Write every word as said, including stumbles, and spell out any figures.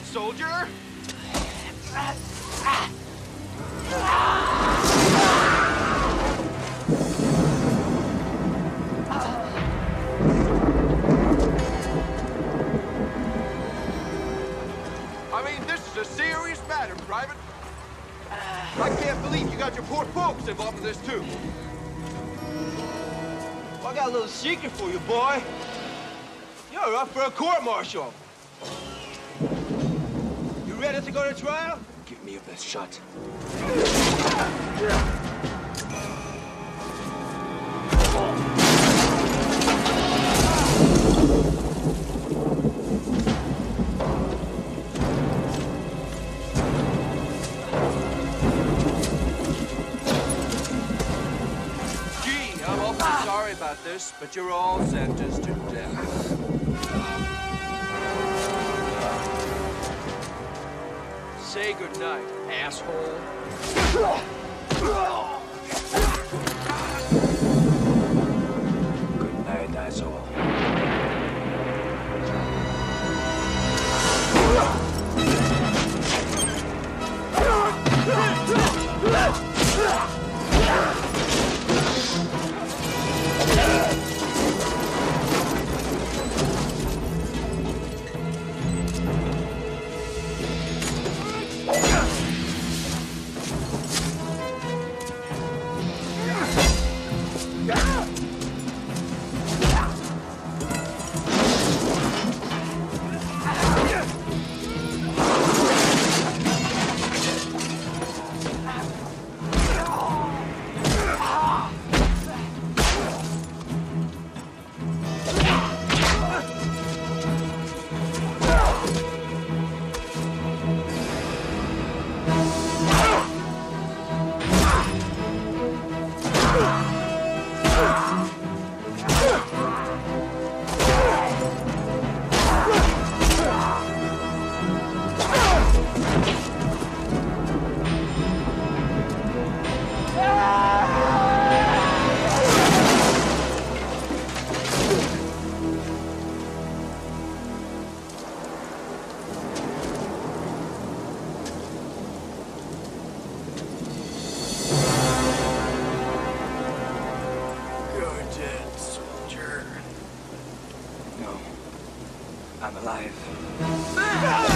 soldier! I mean, this is a serious matter, Private. I can't believe you got your poor folks involved in this, too. Well, I got a little secret for you, boy. You're up for a court-martial. You ready to go to trial? Give me your best shot. Gee, I'm awfully sorry about this, but you're all sentenced to death. Say goodnight, asshole. Good night, asshole. No. I'm alive.